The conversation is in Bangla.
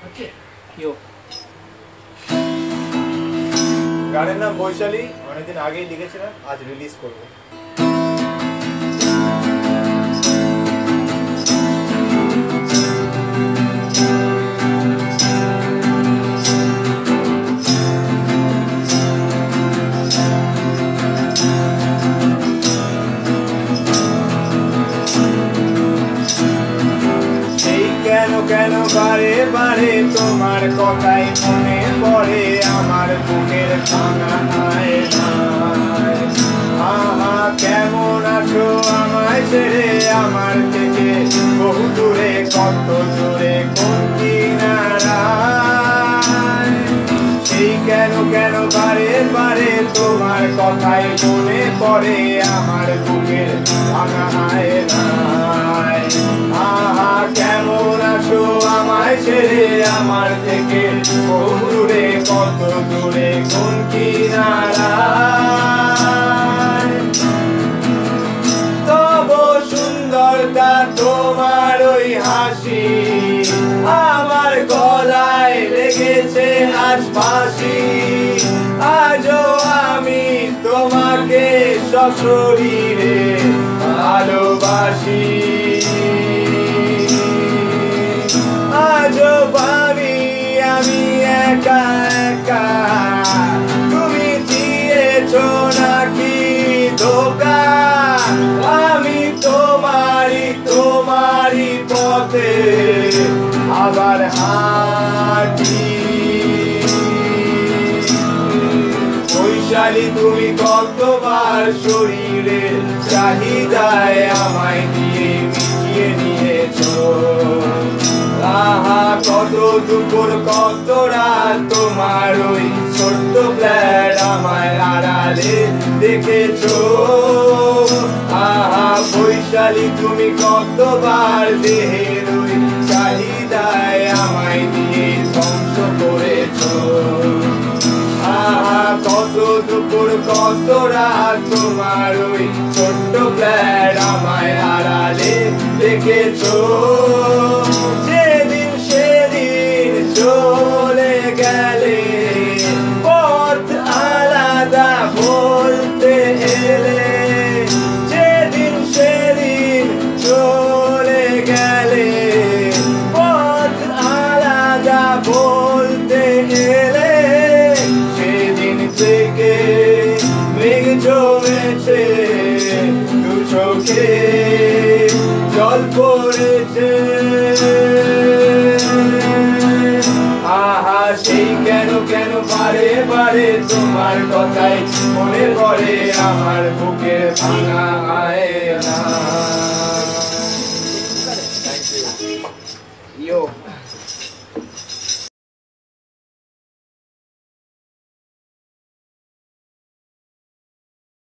ইয়ো গানের নাম বৈশালী, অনেকদিন আগেই লিখেছিলাম, আজ রিলিজ করবো। কেন বারে বারে তোমার কথাই মনে পড়ে, আমার বুকের ভাঙা আহা কেমন আছো আমায় ছেড়ে, আমার থেকে বহু দূরে, কত দূরে কোন কিনারায়। সেই কেন বারে বারে তোমার কথাই মনে পড়ে, আমার বুকের ভাঙা আহা কেমন আছো আমায় ছেড়ে, আমার থেকে বহু দূরে, কত দূরে কোন কিনারায়। তব সুন্দরতা তোমার ওই হাসি, আমার গলায় লেগেছে আজ ফাঁসি। আজও আমি তোমাকে সশরীরে ভালোবাসি, আজও ভাবি আমি একা একা, তুমি দিয়েছো নাকি ধোঁকা। আমি তোমারই পথে আবার হাঁটি। বৈশালী তুমি কতবার শরীরের চাহিদায় আমায় দিয়ে মিটিয়ে নিয়েছো। আহা কত দুপুর কত রাত তোমার ওই ছোট্ট ফ্ল্যাট আমায় আড়ালে দেখেছো। আহা বৈশালী তুমি কতবার দেহের ওই চাহিদায় আমায় দিয়ে ধ্বংস করেছো। আহা কত দুপুর কত রাত তোমার ওই ছোট্ট ফ্ল্যাট আমায় আড়ালে দেখেছো। সেদিন চলে গেলে, পথ আলাদা বলতে এলে। সেদিন চলে গেলে, পথ আলাদা বলতে এলে। সেদিন থেকে মেঘ জমেছে, দু চোখে জল পড়েছে। আহা সেই কেন বারে বারে তোমার কথাই মনে পড়ে, আমার বুকের ভাঙা আয়না। ইয়ো